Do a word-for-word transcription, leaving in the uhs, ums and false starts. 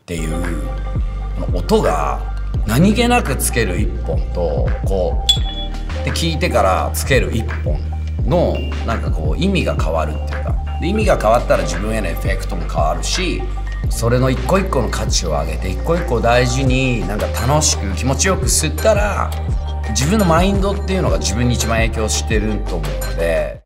っていう音が何気なくつけるいっぽんとこうで聞いてからつけるいっぽんのなんかこう意味が変わるっていうか、で意味が変わったら自分へのエフェクトも変わるし、それの一個一個の価値を上げて一個一個大事になんか楽しく気持ちよく吸ったら自分のマインドっていうのが自分に一番影響してると思うので。